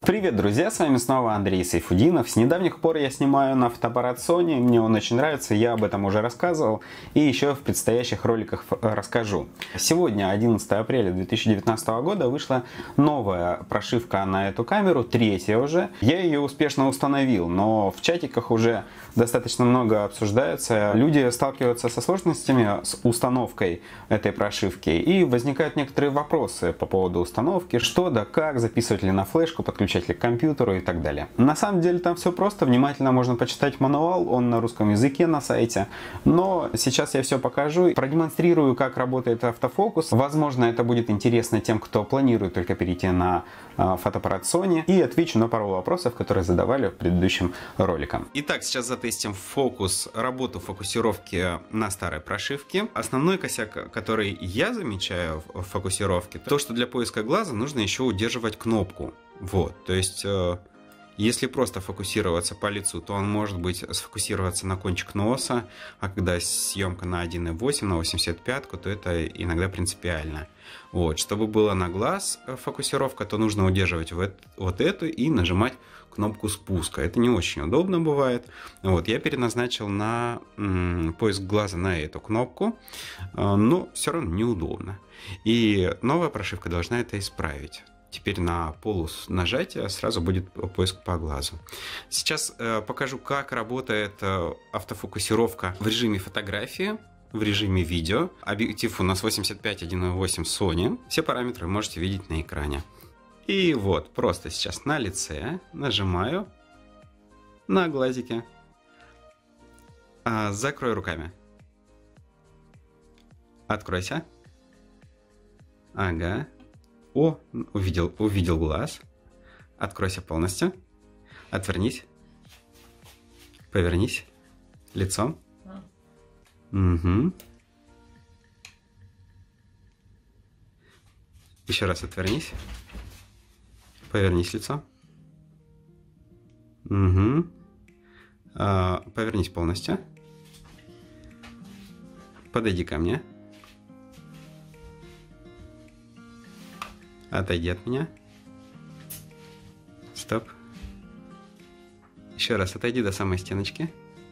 Привет, друзья, с вами снова Андрей Сайфудинов. С недавних пор я снимаю на фотоаппарат Sony, мне он очень нравится, я об этом уже рассказывал и еще в предстоящих роликах расскажу. Сегодня, 11 апреля 2019 года, вышла новая прошивка на эту камеру, третья уже. Я ее успешно установил, но в чатиках уже достаточно много обсуждается. Люди сталкиваются со сложностями с установкой этой прошивки и возникают некоторые вопросы по поводу установки, что да как, записывать ли на флешку, подключать ли к компьютеру и так далее. На самом деле там все просто, внимательно можно почитать мануал, он на русском языке на сайте, но сейчас я все покажу, продемонстрирую, как работает автофокус. Возможно, это будет интересно тем, кто планирует только перейти на фотоаппарат Sony, и отвечу на пару вопросов, которые задавали в предыдущем ролике. Итак, сейчас затестим фокус, работу фокусировки на старой прошивке. Основной косяк, который я замечаю в фокусировке, то, что для поиска глаза нужно еще удерживать кнопку. Вот, то есть, если просто фокусироваться по лицу, то он может быть сфокусироваться на кончик носа, а когда съемка на 1.8, на 85, то это иногда принципиально. Вот, чтобы было на глаз фокусировка, то нужно удерживать вот эту и нажимать кнопку спуска. Это не очень удобно бывает. Вот, я переназначил на поиск глаза на эту кнопку, но все равно неудобно. И новая прошивка должна это исправить. Теперь на полос нажатия сразу будет поиск по глазу. Сейчас покажу, как работает автофокусировка в режиме фотографии, в режиме видео. Объектив у нас 85-1.8 Sony. Все параметры можете видеть на экране. И вот, просто сейчас на лице нажимаю на глазики. Закрой руками. Откройся. Ага. О, увидел глаз. Откройся полностью. Отвернись. Повернись лицом. Угу. Еще раз отвернись. Повернись лицом. Угу. Повернись полностью. Подойди ко мне. Отойди от меня. Стоп. Еще раз отойди до самой стеночки.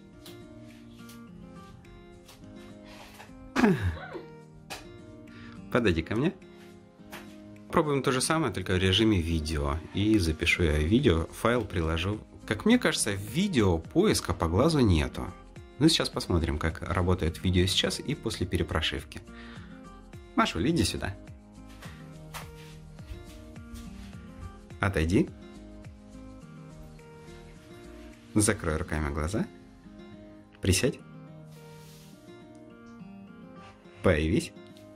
Подойди ко мне. Пробуем то же самое, только в режиме видео. И запишу я видео, файл приложу. Как мне кажется, в видео поиска по глазу нету. Ну, сейчас посмотрим, как работает видео сейчас и после перепрошивки. Маша, иди сюда. Отойди. Закрой руками глаза. Присядь. Появись.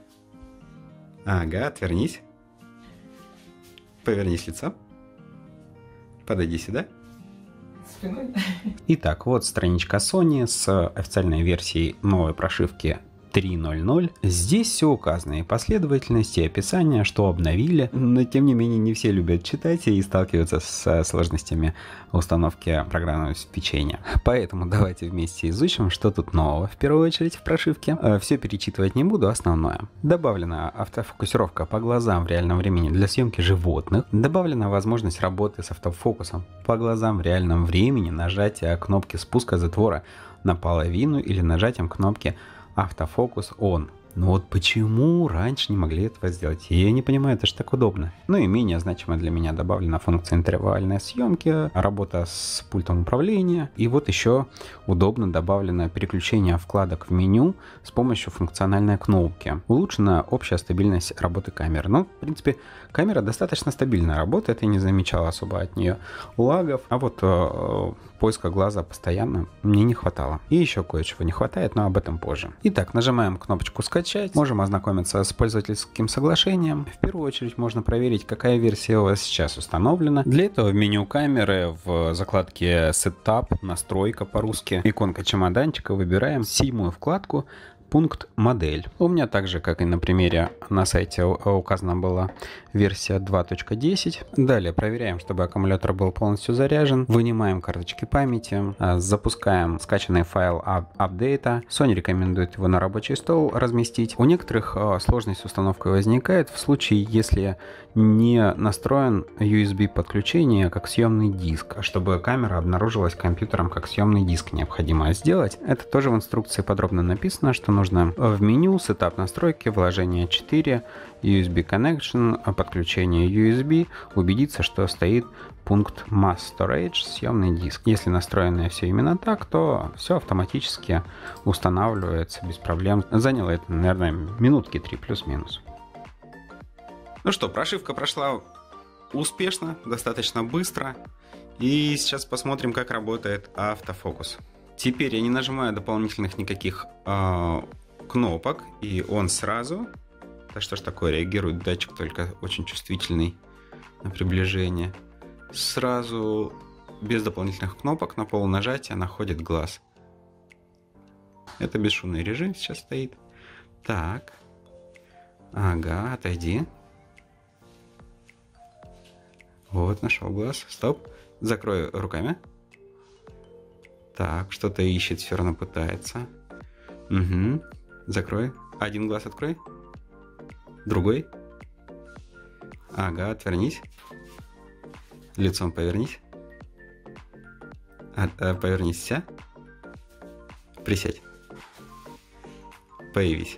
Ага, отвернись. Повернись лицом. Подойди сюда. Спиной. Итак, вот страничка Sony с официальной версией новой прошивки 3.0.0. Здесь все указано, и последовательность, и описание, что обновили, но тем не менее не все любят читать и сталкиваются с сложностями установки программного обеспечения. Поэтому давайте вместе изучим, что тут нового в первую очередь в прошивке. Все перечитывать не буду, основное. Добавлена автофокусировка по глазам в реальном времени для съемки животных. Добавлена возможность работы с автофокусом по глазам в реальном времени, нажатия кнопки спуска затвора наполовину или нажатием кнопки автофокус on. Но вот почему раньше не могли этого сделать? Я не понимаю, это же так удобно. Ну и менее значимо для меня добавлена функция интервальной съемки, работа с пультом управления. И вот еще удобно добавлено переключение вкладок в меню с помощью функциональной кнопки. Улучшена общая стабильность работы камеры. Ну, в принципе, камера достаточно стабильно работает, я не замечал особо от нее лагов. А вот поиска глаза постоянно мне не хватало. И еще кое-чего не хватает, но об этом позже. Итак, нажимаем кнопочку «Скачать». Можем ознакомиться с пользовательским соглашением. В первую очередь можно проверить, какая версия у вас сейчас установлена. Для этого в меню камеры в закладке Setup, настройка по-русски, иконка чемоданчика, выбираем 7-ю вкладку пункт «Модель». У меня также, как и на примере на сайте, указана была версия 2.10. Далее проверяем, чтобы аккумулятор был полностью заряжен. Вынимаем карточки памяти, запускаем скачанный файл апдейта. Sony рекомендует его на рабочий стол разместить. У некоторых сложность с установкой возникает в случае, если не настроен USB подключение как съемный диск. Чтобы камера обнаружилась компьютером как съемный диск, необходимо сделать. Это тоже в инструкции подробно написано, что нужно в меню Setup настройки, вложение 4, USB Connection, подключение USB, убедиться, что стоит пункт Mass Storage, съемный диск. Если настроено все именно так, то все автоматически устанавливается без проблем. Заняло это, наверное, минутки 3 плюс-минус. Ну что, прошивка прошла успешно, достаточно быстро. И сейчас посмотрим, как работает автофокус. Теперь я не нажимаю дополнительных никаких кнопок, и он сразу... Да что ж такое, реагирует датчик только очень чувствительный на приближение. Сразу без дополнительных кнопок на полнажатия находит глаз. Это бесшумный режим сейчас стоит. Так. Ага, отойди. Вот, нашел глаз. Стоп. Закрою руками. Так, что-то ищет, все равно пытается. Угу. Закрой. Один глаз открой. Другой. Ага, отвернись. Лицом повернись. Повернись вся. Присядь. Появись.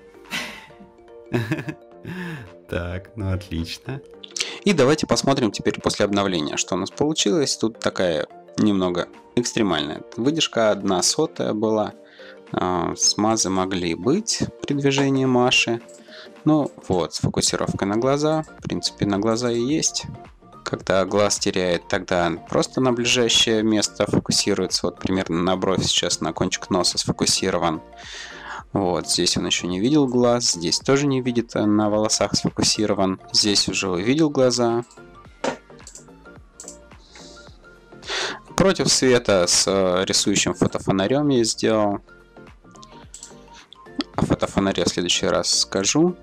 Так, ну отлично. И давайте посмотрим теперь после обновления, что у нас получилось. Тут такая немного экстремальная выдержка, 1/100 была. Смазы могли быть при движении Маши. Ну вот, с фокусировкой на глаза. В принципе, на глаза и есть. Когда глаз теряет, тогда просто на ближайшее место фокусируется. Вот примерно на бровь сейчас, на кончик носа сфокусирован. Вот, здесь он еще не видел глаз, здесь тоже не видит, на волосах сфокусирован. Здесь уже увидел глаза. Против света с рисующим фотофонарем я сделал. О фотофонаре в следующий раз скажу.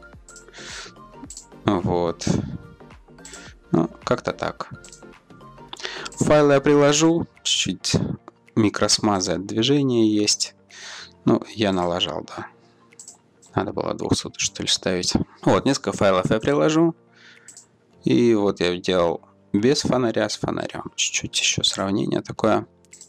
Вот. Ну, как-то так. Файлы я приложу. Чуть-чуть микросмазы от движения есть. Ну, я налажал, да. Надо было 200, что ли, ставить. Вот, несколько файлов я приложу. И вот я делал без фонаря, с фонарем. Чуть-чуть еще сравнение такое.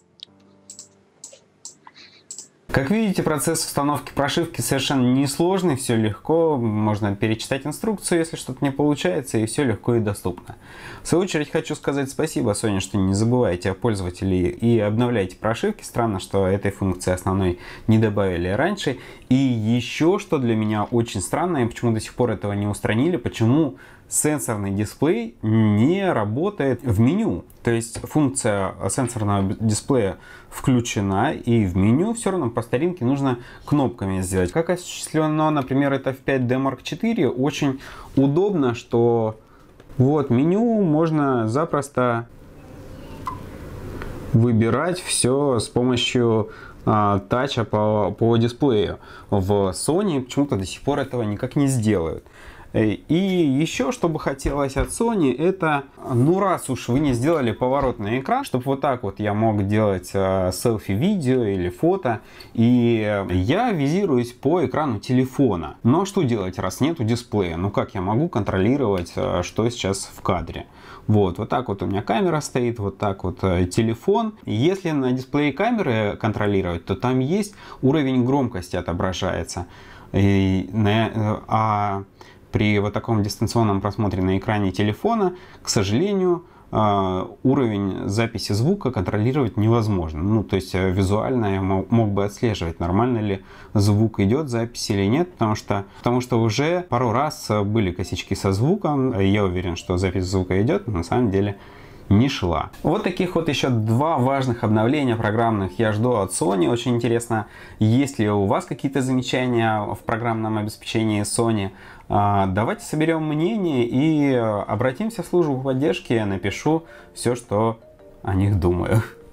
Как видите, процесс установки прошивки совершенно несложный, все легко, можно перечитать инструкцию, если что-то не получается, и все легко и доступно. В свою очередь хочу сказать спасибо Sony, что не забываете о пользователе и обновляете прошивки. Странно, что этой функции основной не добавили раньше. И еще, что для меня очень странно, и почему до сих пор этого не устранили, почему сенсорный дисплей не работает в меню. То есть функция сенсорного дисплея включена, и в меню все равно по старинке нужно кнопками сделать. Как осуществлено, например, это в 5D Mark IV, очень удобно, что вот меню можно запросто выбирать все с помощью тача по дисплею. В Sony почему-то до сих пор этого никак не сделают. И еще, что бы хотелось от Sony, это, ну раз уж вы не сделали поворотный экран, чтобы вот так вот я мог делать селфи-видео или фото, и я визируюсь по экрану телефона. Но что делать, раз нету дисплея? Ну как я могу контролировать, что сейчас в кадре? Вот так вот у меня камера стоит, вот так вот телефон. Если на дисплее камеры контролировать, то там есть уровень громкости отображается. При вот таком дистанционном просмотре на экране телефона, к сожалению, уровень записи звука контролировать невозможно. Ну, то есть визуально я мог бы отслеживать, нормально ли звук идет, запись или нет, потому что уже пару раз были косячки со звуком. Я уверен, что запись звука идет, но на самом деле не шла. Вот таких вот еще два важных обновления программных я жду от Sony. Очень интересно, есть ли у вас какие-то замечания в программном обеспечении Sony. Давайте соберем мнение и обратимся в службу поддержки. Я напишу все, что о них думаю.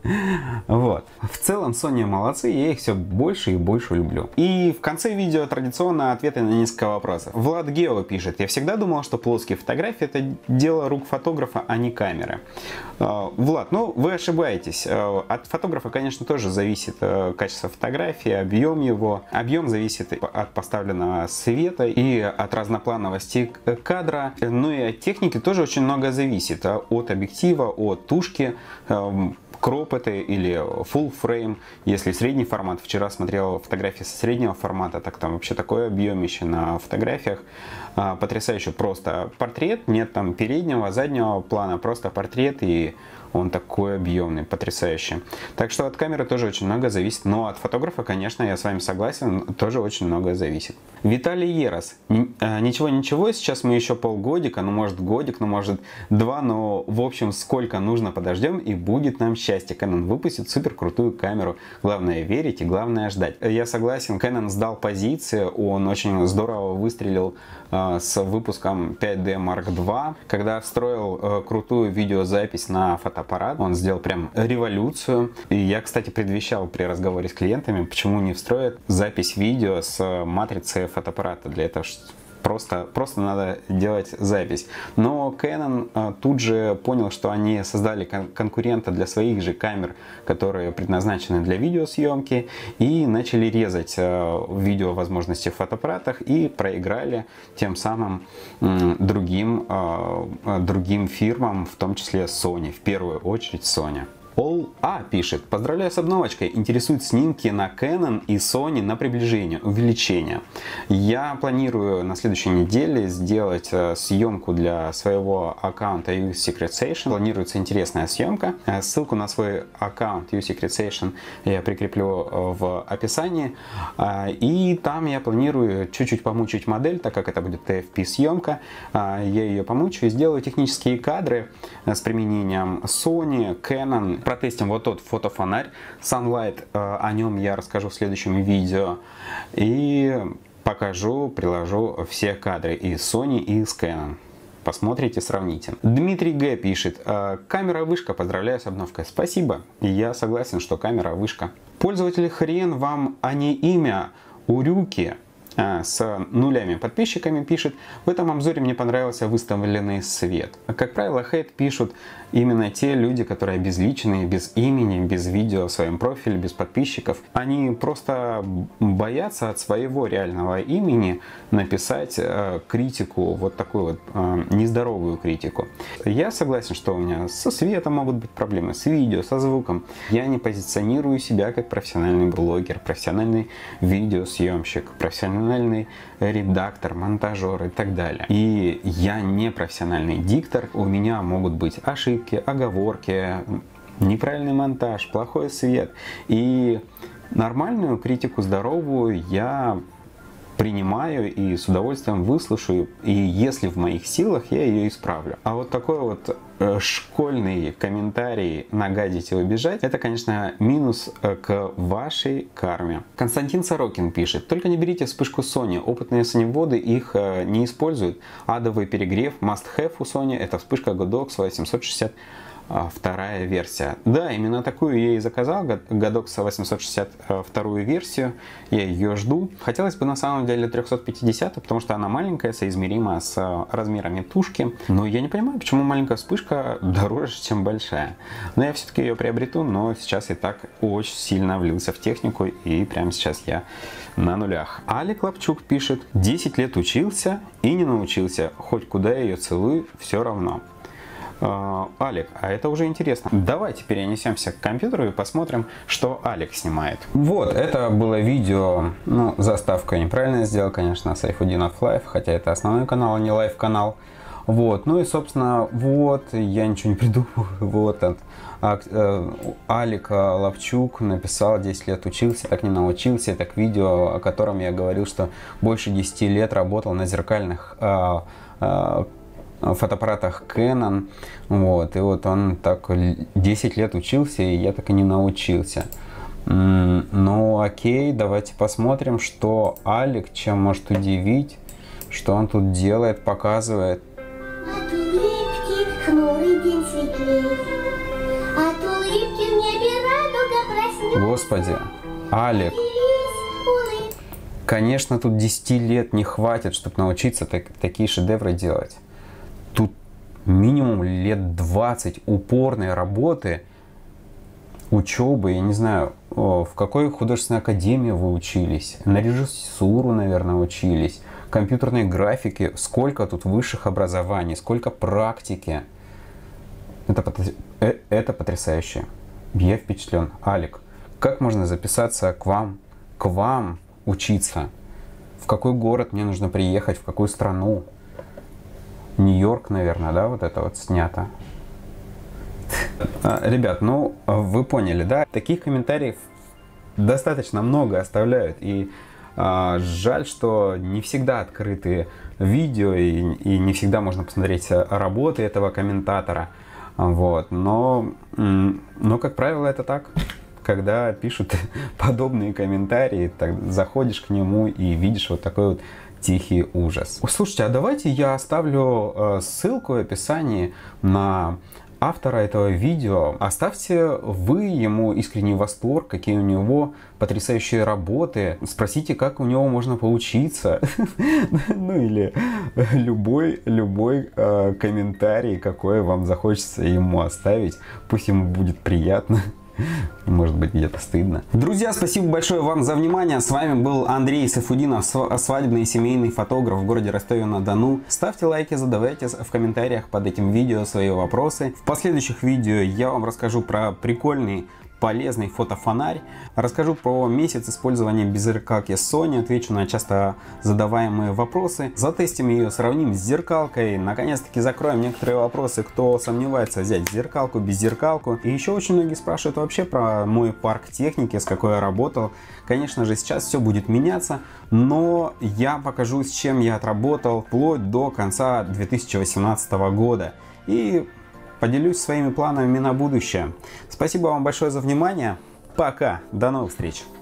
Вот. В целом Sony молодцы, я их все больше и больше люблю. И в конце видео традиционно ответы на несколько вопросов. Влад Гео пишет: я всегда думал, что плоские фотографии это дело рук фотографа, а не камеры. Влад, ну вы ошибаетесь. От фотографа, конечно, тоже зависит качество фотографии, объем его. Объем зависит от поставленного света и от разноплановости кадра. Ну и от техники тоже очень много зависит. От объектива, от тушки, кроп это или full frame, если средний формат. Вчера смотрел фотографии со среднего формата, так там вообще такое объемище на фотографиях. Потрясающе, просто портрет, нет там переднего, заднего плана, просто портрет, и он такой объемный, потрясающий. Так что от камеры тоже очень много зависит, но от фотографа, конечно, я с вами согласен, тоже очень много зависит. Виталий Ерос: ничего, сейчас мы еще полгодика, ну может годик, ну может два, но в общем сколько нужно подождем, и будет нам счастье. Canon выпустит супер крутую камеру, главное верить и главное ждать. Я согласен, Canon сдал позиции, он очень здорово выстрелил с выпуском 5D Mark II, когда встроил крутую видеозапись на фотоаппарат. Он сделал прям революцию. И я, кстати, предвещал при разговоре с клиентами, почему не встроят запись видео с матрицы фотоаппарата. Для этого просто надо делать запись. Но Canon тут же понял, что они создали конкурента для своих же камер, которые предназначены для видеосъемки, и начали резать видео возможности в фотоаппаратах и проиграли тем самым другим фирмам, в том числе Sony, в первую очередь Sony. All A пишет: поздравляю с обновочкой, интересуют снимки на Canon и Sony на приближение, увеличение. Я планирую на следующей неделе сделать съемку для своего аккаунта uSecretSation. Планируется интересная съемка. Ссылку на свой аккаунт uSecretSation я прикреплю в описании. И там я планирую чуть-чуть помучить модель, так как это будет TFP съемка. Я ее помучу и сделаю технические кадры с применением Sony, Canon. Протестим вот тот фотофонарь Sunlight, о нем я расскажу в следующем видео. И покажу, приложу все кадры и с Sony, и с Canon. Посмотрите, сравните. Дмитрий Г. пишет: камера-вышка, поздравляю с обновкой. Спасибо, я согласен, что камера-вышка. Пользователь хрен вам, а не имя Урюки с нулями подписчиками пишет: в этом обзоре мне понравился выставленный свет. Как правило, хейт пишут именно те люди, которые обезличенные, без имени, без видео в своем профиле, без подписчиков. Они просто боятся от своего реального имени написать критику, вот такую вот нездоровую критику. Я согласен, что у меня со светом могут быть проблемы, с видео, со звуком. Я не позиционирую себя как профессиональный блогер, профессиональный видеосъемщик, профессиональный редактор, монтажер и так далее. И я не профессиональный диктор, у меня могут быть ошибки, оговорки, неправильный монтаж, плохой свет. И нормальную критику, здоровую, я принимаю и с удовольствием выслушаю, и если в моих силах, я ее исправлю. А вот такой вот школьный комментарий нагадить и убежать, это, конечно, минус к вашей карме. Константин Сорокин пишет: только не берите вспышку Sony, опытные соневоды их не используют. Адовый перегрев, must have у Sony, это вспышка Godox 860. Вторая версия. Да, именно такую я и заказал, Godox 862 версию, я ее жду. Хотелось бы на самом деле 350, потому что она маленькая, соизмерима с размерами тушки. Но я не понимаю, почему маленькая вспышка дороже, чем большая. Но я все-таки ее приобрету, но сейчас и так очень сильно влился в технику, и прямо сейчас я на нулях. Алик Лапчук пишет: 10 лет учился и не научился, хоть куда я ее целую, все равно. Алик, а это уже интересно. Давайте перенесемся к компьютеру и посмотрим, что Алик снимает. Вот, это было видео, ну, заставка неправильно сделал, конечно, Сайфудинов Live, хотя это основной канал, а не лайв канал. Вот, ну и, собственно, вот, я ничего не придумал, вот он. Алик Лапчук написал: 10 лет учился, так не научился. Так видео, о котором я говорил, что больше 10 лет работал на зеркальных фотоаппаратах Canon, вот, и вот он так 10 лет учился, и я так и не научился. Ну окей, давайте посмотрим, что Алик, чем может удивить, что он тут делает, показывает. А От улыбки в небе радуга проснется. Господи, Алик, конечно, тут 10 лет не хватит, чтобы научиться такие шедевры делать. Тут минимум лет 20 упорной работы, учебы, я не знаю, в какой художественной академии вы учились, на режиссуру, наверное, учились, компьютерной графике, сколько тут высших образований, сколько практики. Это потрясающе. Я впечатлен. Алик, как можно записаться к вам учиться? В какой город мне нужно приехать, в какую страну? Нью-Йорк, наверное, да, вот это вот снято. Ребят, ну вы поняли, да? Таких комментариев достаточно много оставляют. И жаль, что не всегда открыты видео и не всегда можно посмотреть работы этого комментатора. Вот. Но, как правило, это так. Когда пишут подобные комментарии, так заходишь к нему и видишь вот такой вот тихий ужас. Слушайте, а давайте я оставлю ссылку в описании на автора этого видео. Оставьте вы ему искренний восторг, какие у него потрясающие работы. Спросите, как у него можно поучиться. Ну или любой комментарий, какой вам захочется ему оставить. Пусть ему будет приятно. Может быть, где-то стыдно. Друзья, спасибо большое вам за внимание. С вами был Андрей Сайфутдинов, свадебный и семейный фотограф в городе Ростове-на-Дону. Ставьте лайки, задавайте в комментариях под этим видео свои вопросы. В последующих видео я вам расскажу про прикольный, полезный фотофонарь. Расскажу про месяц использования беззеркалки Sony. Отвечу на часто задаваемые вопросы. Затестим ее, сравним с зеркалкой. Наконец-таки закроем некоторые вопросы, кто сомневается взять зеркалку, беззеркалку. И еще очень многие спрашивают вообще про мой парк техники, с какой я работал. Конечно же, сейчас все будет меняться, но я покажу, с чем я отработал вплоть до конца 2018 года. И поделюсь своими планами на будущее. Спасибо вам большое за внимание. Пока. До новых встреч.